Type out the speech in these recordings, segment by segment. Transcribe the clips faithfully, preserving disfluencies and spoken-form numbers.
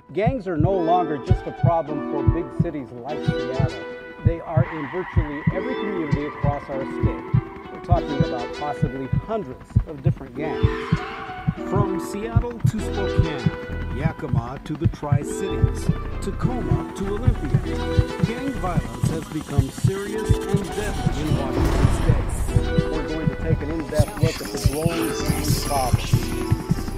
Gangs are no longer just a problem for big cities like Seattle. They are in virtually every community across our state. We're talking about possibly hundreds of different gangs. From Seattle to Spokane, Yakima to the Tri-Cities, Tacoma to Olympia, gang violence has become serious and deadly in Washington State. We're going to take an in-depth look at the growing gang problem.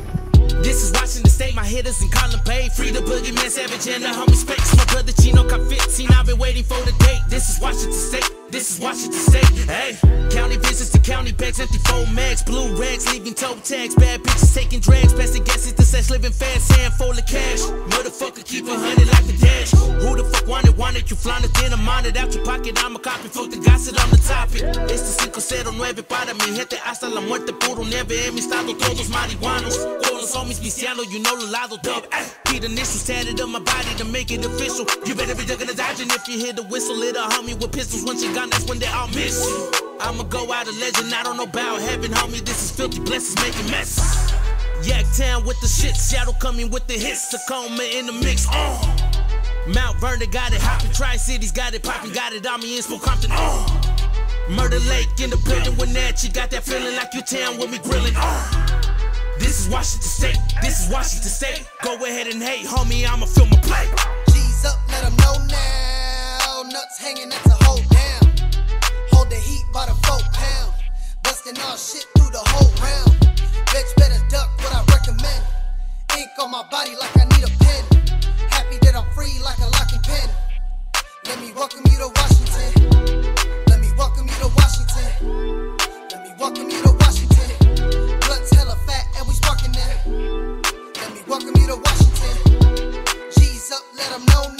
This is Washington State, my hitters in Colin Bay. Free the boogeyman, Savage, and the homie Specs. My brother Chino caught fifteen, I've been waiting for the date. This is Washington State, this is Washington State. Hey, county visits to county bags, empty four mags, blue rags, leaving toe tags, bad bitches taking drags, best to guess it's the sex, living fast, handful of cash. Motherfucker, keep a hundred like the dash. Who the fuck wanted, wanted, you flying it, then I'm on it out your pocket, I'm a copy, fuck the gossip on the topic. It's the cinco cero nueve para mi gente, hasta la muerte, puro nieve, en mi estado, todos marihuanos. Todos los homies Viciano, you know the lado dub. Keep the initials tatted on my body to make it official. You better be ducking and dodging if you hear the whistle. Little homie with pistols, once you're gone, that's when they all miss you. I'ma go out a legend, I don't know about heaven, homie. This is filthy blessings making messes. Yaktown with the shit, Seattle coming with the hits, Tacoma in the mix. Uh. Mount Vernon got it hopping, Tri-Cities got it popping, got it on me in Spokompton. Uh. Murder Lake in the building when that you got that feeling like you town with me grilling. Uh. This is Washington State, this is Washington State. Go ahead and hate, homie, I'ma fill my plate. G's up, let them know now. Nuts hanging, that's a hold down. Hold the heat by the four pound. Busting all shit through the whole round. Bitch better duck what I recommend. Ink on my body like I need a pen. Happy that I'm free like a lock and pen. Let me welcome you to Washington. Let me welcome you to Washington. Let me welcome you to Washington. Blood's hella fat and we sparking that. Let me welcome you to Washington. G's up, let them know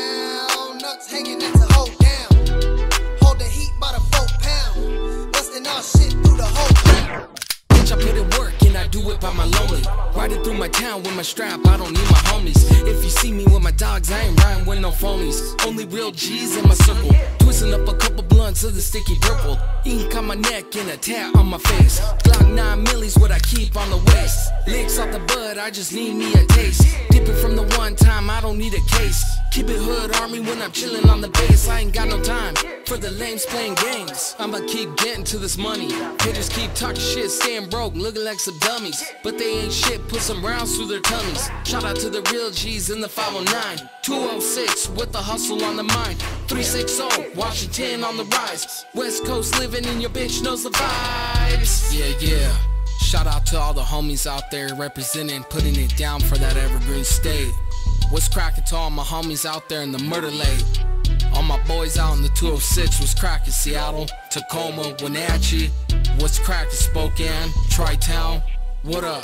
now. Nuts hanging, that's a hold down. Hold the heat by the four pound. Busting all shit through the whole ground. Bitch, I put in work and I do it by my lonely. Riding through my town with my strap, I don't need my homies. If you see me with my dogs, I ain't riding with no phonies. Only real G's in my circle. Twisting up a couple blunts of the sticky purple. Ink on my neck and a tat on my face. Glock nine millis what I keep on the waist. Licks off the bud, I just need me a taste. Dip it from the one time, I don't need a case. Keep it hood army when I'm chilling on the base. I ain't got no time for the lames playing games. I'ma keep getting to this money. Haters keep talking shit, staying broke, looking like some dummies. But they ain't shit, put some rounds through their tummies. Shout out to the real G's in the five oh nine. two oh six with the hustle on the mind. three sixty, Washington on the rise. West Coast living and your bitch knows the vibes. Yeah, yeah. Shout out to all the homies out there representing, putting it down for that evergreen state. What's cracking to all my homies out there in the Murder Lake? All my boys out in the two oh six, what's cracking Seattle, Tacoma, Wenatchee. What's cracking Spokane, Tri-Town, what up?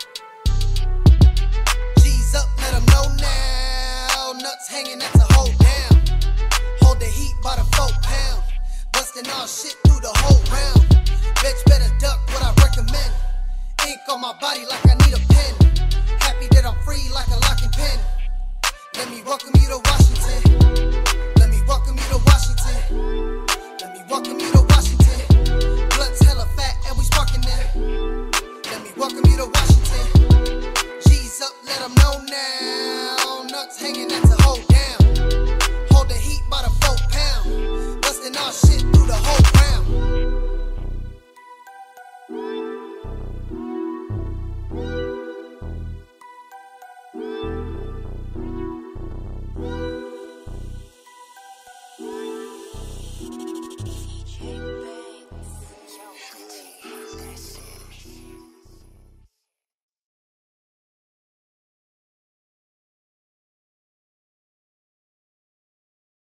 G's up, let them know now. Nuts hanging, that's a hold down. Hold the heat by the four pound. Busting all shit through the whole round. Bitch better duck what I recommend. Ink on my body like I need a pen. Happy that I'm free like a lock and pen. Let me welcome you to Washington. Let me welcome you to Washington. Let me welcome you to Washington. Blood's hella fat and we sparking that. Let me welcome you to Washington. G's up, let them know